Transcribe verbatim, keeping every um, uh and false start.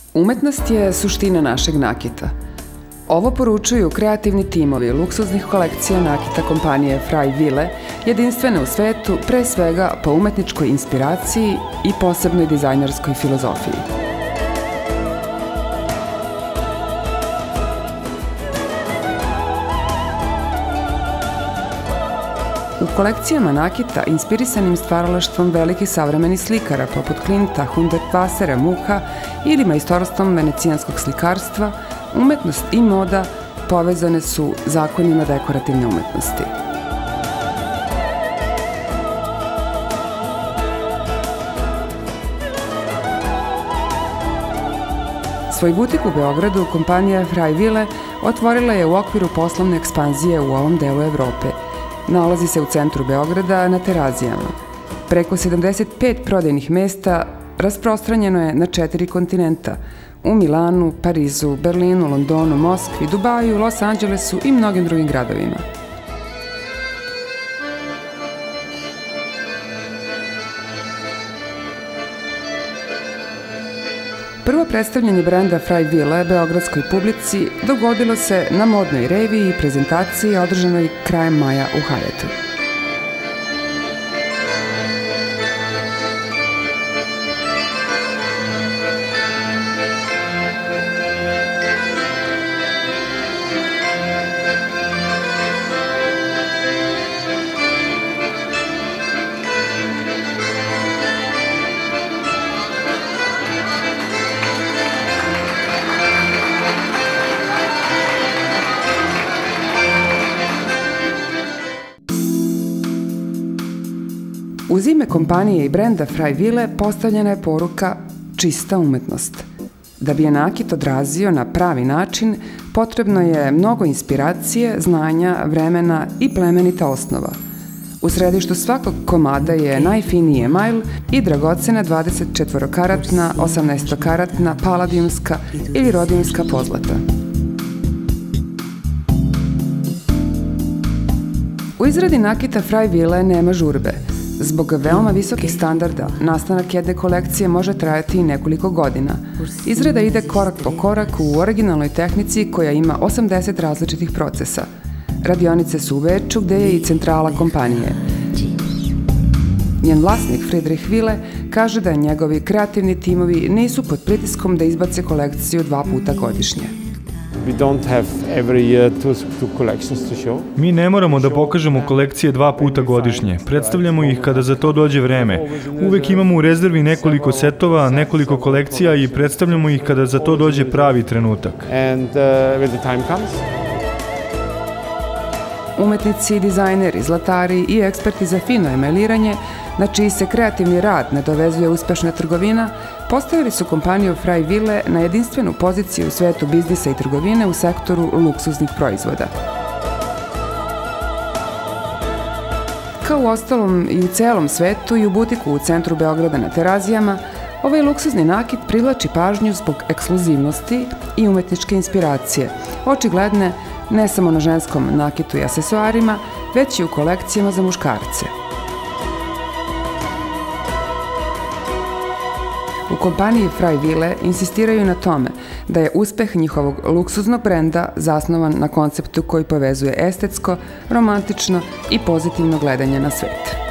Umetnost je suština našeg nakita. Ovo poručuju kreativni timovi luksuznih kolekcija nakita kompanije Frei Wille, jedinstvene u svetu, pre svega po umetničkoj inspiraciji i posebnoj dizajnerskoj filozofiji. U kolekcijama nakita, inspirisanim stvaralaštvom velikih savremenih slikara poput Klimta, Hundertwassera, Mucha ili majstorstvom venecijanskog slikarstva, umetnost i moda povezane su zakonima dekorativne umetnosti. Svoj butik u Beogradu kompanija Frei Wille otvorila je u okviru poslovne ekspanzije u ovom delu Evrope. Nalazi se u centru Beograda na Terazijama. Preko sedamdeset pet prodajnih mesta rasprostranjeno je na četiri kontinenta, u Milanu, Parizu, Berlinu, Londonu, Moskvi, Dubaju, Los Angelesu i mnogim drugim gradovima. Prvo predstavljanje brenda Frei Wille beogradskoj publici dogodilo se na modnoj reviji i prezentaciji održanoj krajem maja u Hyatt-u. Uz ime kompanije i brenda Frei Wille postavljena je poruka čista umetnost. Da bi je nakit odrazio na pravi način, potrebno je mnogo inspiracije, znanja, vremena i plemenita osnova. U središtu svakog komada je najfiniji emajl i dragocena dvadeset četvorkaratna, osamnaestokaratna, paladijumska ili rodijumska pozlata. U izradi nakita Frei Wille nema žurbe. Zbog veoma visokih standarda, nastanak jedne kolekcije može trajati i nekoliko godina. Izrada ide korak po korak u originalnoj tehnici koja ima osamdeset različitih procesa. Radionice su u Beču, gde je i centrala kompanije. Njen vlasnik Friedrich Wille kaže da njegovi kreativni timovi nisu pod pritiskom da izbace kolekciju dva puta godišnje. Mi ne moramo da pokažemo kolekcije dva puta godišnje. Predstavljamo ih kada za to dođe vreme. Uvek imamo u rezervi nekoliko setova, nekoliko kolekcija i predstavljamo ih kada za to dođe pravi trenutak. Umetnici, dizajneri, zlatari i eksperti za fino emajliranje, na čiji se kreativni rad nadovezuje uspešna trgovina, postavili su kompaniju Frei Wille na jedinstvenu poziciju u svetu biznisa i trgovine u sektoru luksuznih proizvoda. Kao u ostalom i u celom svetu i u butiku u centru Beograda na Terazijama, ovaj luksuzni nakit privlači pažnju zbog ekskluzivnosti i umetničke inspiracije, očigledne ne samo na ženskom nakitu i aksesuarima, već i u kolekcijama za muškarce. U kompaniji Frei Wille insistiraju na tome da je uspeh njihovog luksuznog brenda zasnovan na konceptu koji povezuje estetsko, romantično i pozitivno gledanje na svet.